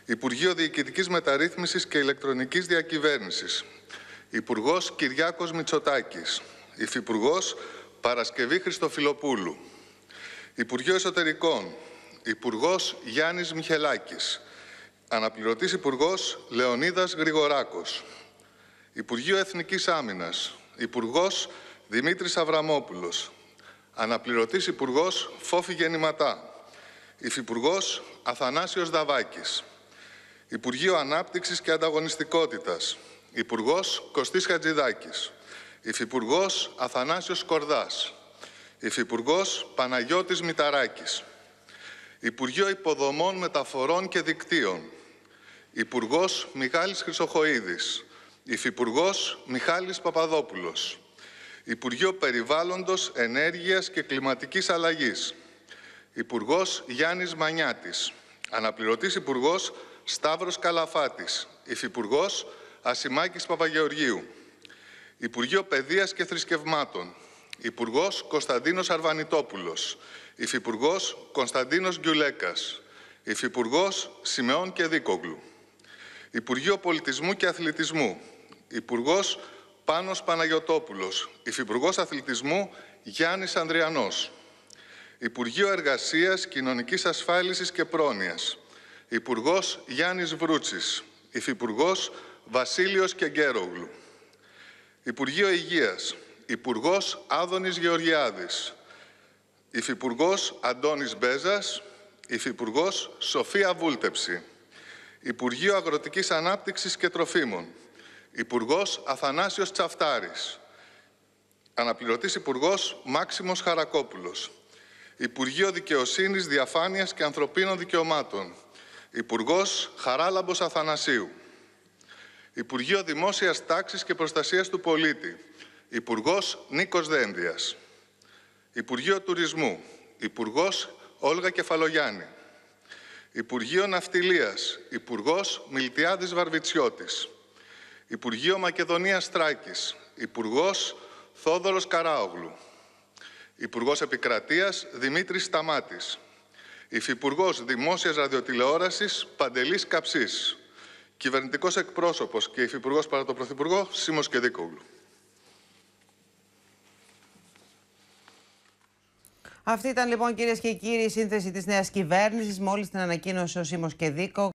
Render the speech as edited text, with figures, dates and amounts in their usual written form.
Υπουργείο Διοικητικής Μεταρρύθμισης και Ηλεκτρονικής Διακυβέρνησης. Υπουργός Κυριάκος Μητσοτάκης. Υφυπουργός Παρασκευή Χριστοφιλοπούλου. Υπουργείο Εσωτερικών. Υπουργός Γιάννης Μιχελάκης. Αναπληρωτής Υπουργός Λεωνίδας Γρηγοράκος. Υπουργείο Εθνικής Άμυνας. Υπουργός Δημήτρης Αβραμόπουλος. Αναπληρωτής Υπουργός Φόφη Γεννηματά. Υφυπουργός Αθανάσιος Δαβάκης. Υπουργείο Ανάπτυξης και Ανταγωνιστικότητας. Υπουργός Κωστής Χατζηδάκης. Υφυπουργός Αθανάσιος Σκορδάς. Υφυπουργός Παναγιώτης Μηταράκης. Υπουργείο Υποδομών, Μεταφορών και Δικτύων. Υπουργός Μιχάλης Χρυσοχοΐδης. Υφυπουργός Μιχάλης Παπαδόπουλος. Υπουργείο Περιβάλλοντος, Ενέργειας και Κλιματικής Αλλαγής. Υπουργός Γιάννης Μανιάτης. Αναπληρωτής Υπουργός Σταύρος Καλαφάτης. Υφυπουργός Ασημάκης Παπαγεωργίου. Υπουργείο Παιδείας και Θρησκευμάτων. Υπουργός Κωνσταντίνος Αρβανιτόπουλος. Υφυπουργός Κωνσταντίνος Γκιουλέκας. Υφυπουργός Σιμεών Κεδίκογλου. Υπουργείο Πολιτισμού και Αθλητισμού. Υπουργός Πάνος Παναγιωτόπουλος. Υφυπουργός Αθλητισμού Γιάννης Ανδριανός. Υπουργείο Εργασίας, Κοινωνικής Ασφάλισης και Πρόνοιας. Υπουργός Γιάννης Βρούτσης. Υφυπουργός Βασίλειος Κεγκέρογλου. Υπουργείο Υγείας. Υπουργός Άδωνης Γεωργιάδης. Υφυπουργός Αντώνης Μπέζας. Υφυπουργός Σοφία Βούλτεψη. Υπουργείο Αγροτικής Ανάπτυξης και Τροφίμων. Υπουργός Αθανάσιος Τσαφτάρης. Αναπληρωτής Υπουργός Μάξιμος Χαρακόπουλος. Υπουργείο Δικαιοσύνης, Διαφάνειας και Ανθρωπίνων Δικαιωμάτων. Υπουργός Χαράλαμπος Αθανασίου. Υπουργείο Δημόσιας Τάξης και Προστασίας του Πολίτη. Υπουργός Νίκος Δένδιας. Υπουργείο Τουρισμού. Υπουργός Όλγα Κεφαλογιάννη. Υπουργείο Ναυτιλίας. Υπουργός Μιλτιάδης Βαρβιτσιώτης. Υπουργείο Μακεδονίας Τράκης. Υπουργός Θόδωρος Καράογλου. Υπουργός Επικρατείας Δημήτρης Σταμάτης. Υφυπουργός Δημόσιας Ραδιοτηλεόρασης Παντελής Καψής. Κυβερνητικός εκπρόσωπος και υφυπουργός παρά τον Πρωθυπουργό Σίμος Κεδίκογλου. Αυτή ήταν λοιπόν, κυρίες και κύριοι, η σύνθεση της νέας κυβέρνησης. Μόλις την ανακοίνωσε ο Σίμος Κεδίκογλου.